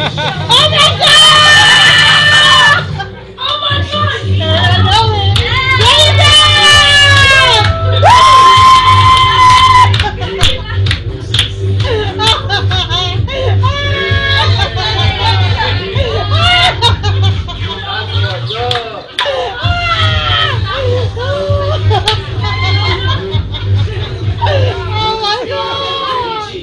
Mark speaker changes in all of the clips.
Speaker 1: Oh my God! Oh my God! I know it. Oh my God!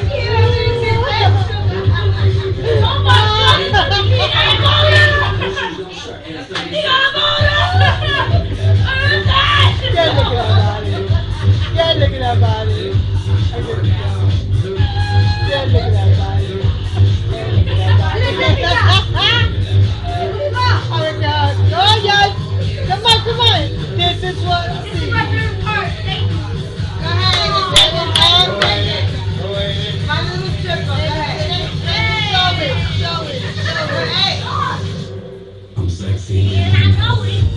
Speaker 1: Yeah, look at that body. Yeah, look at that body. Yeah, look at that body. Yeah, look at that body. Oh my God. Oh yes. Come on, come on. This one. Let's see. Go ahead. My little stripper. Go ahead. Show it. Show it. Show it. Hey. I'm sexy. And I know it.